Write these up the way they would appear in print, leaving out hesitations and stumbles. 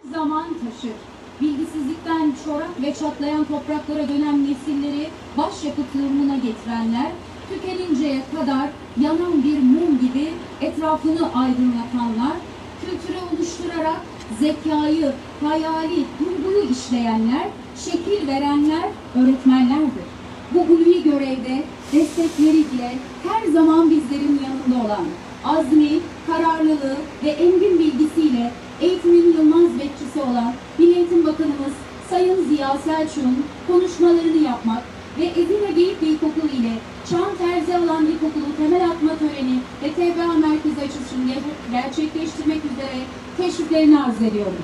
zaman taşır. Bilgisizlikten çorak ve çatlayan topraklara dönen nesilleri başyapıt durumuna getirenler, tükeninceye kadar yanan bir mum gibi etrafını aydınlatanlar, kültürü oluşturarak zekayı, hayali, duyguyu işleyenler, şekil verenler, öğretmenlerdir. Bu ulvi görevde destekleriyle her zaman bizlerin yanında olan, azmi, kararlılığı ve engin bilgisiyle eğitimin yılmaz bekçisi olan Milli Eğitim Bakanımız Sayın Ziya Selçuk'un konuşmalarını yapmak ve Edirne Geyikli İlkokulu ile Çam Terzialan İlkokulu temel atma töreni ve TBA merkezi açılışını gerçekleştirmek üzere teşriflerini arz ediyorum.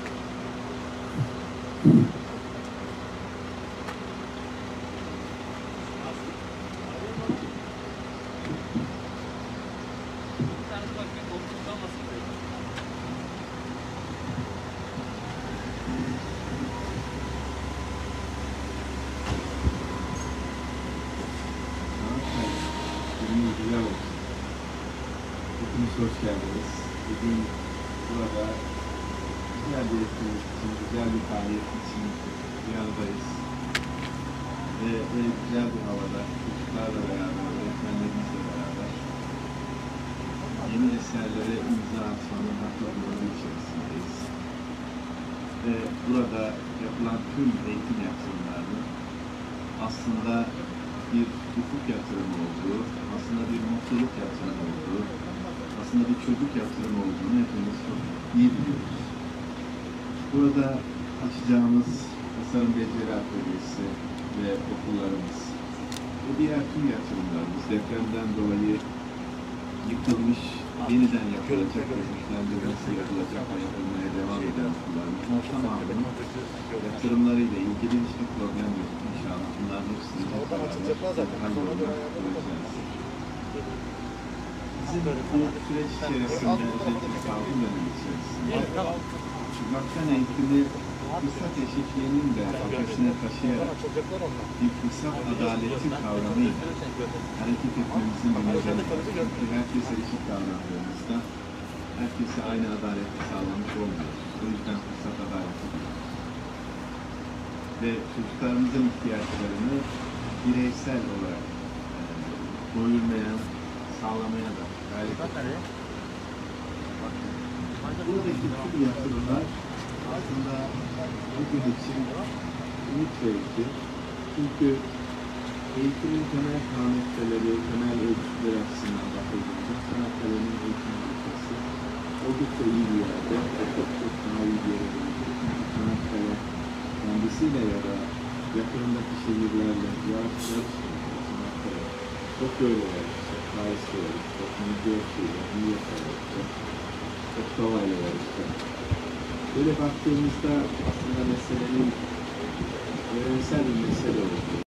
Güzel olsun. Hepiniz hoş geldiniz. Bugün burada güzel bir etkinlik için, güzel bir faaliyet için bir aradayız. Ve böyle güzel bir havada, çocuklarla beraber, öğretmenlerimizle beraber yeni eserlere imza atmanın haklarının içerisindeyiz. Ve burada yapılan tüm eğitim yatırımlarının aslında bir ufuk yatırımı olduğu, aslında bir mutluluk yatırımı olduğu, aslında bir çocuk yatırımı olduğunu hepimiz çok iyi biliyoruz. Burada açacağımız Tasarım Beceri Atölyesi ve okullarımız ve diğer tüm yatırımlarımız, depremden dolayı yıkılmış, yeniden yapılacak ve güçlendirilmesi yapılacak ve yapılmaya devam eden okullarımızın tamamının yatırımlarıyla ilgili hiçbir problem yok inşallah. Bunların hepsini hallolmak göreceğiz. Bizim bu süreç içerisinde, özellikle salgın dönemi içerisinde uzaktan eğitimi fırsat eşitliğinin de ötesine taşıyarak bir fırsat adaleti kavramıyla hareket etmemizin bir nedeni var. Çünkü herkese eşit davrandığımızda herkese aynı adaleti sağlamış olmuyoruz. O yüzden fırsat adaleti diyoruz. Ve çocuklarımızın ihtiyaçlarını bireysel olarak doyurmaya, sağlamaya da gayret ediyoruz. Buradaki tüm yatırımlar aslında bugün için umut verici. Çünkü eğitimin temel parametreleri, temel ölçütleri açısından bakıldığında Çanakkale'nin eğitim noktası oldukça iyi bir yerde ve çok daha iyi bir yere gelecek. Çünkü Çanakkale kendisiyle ya da yakınındaki şehirlerle yarışacak Çanakkale çok böyle yarışacak, Paris'te yarışacak, New York'ta, New York'ta yarışacak, çok doğayla yarışacak. Böyle baktığımızda aslında meselenin evrensel bir mesele olduğu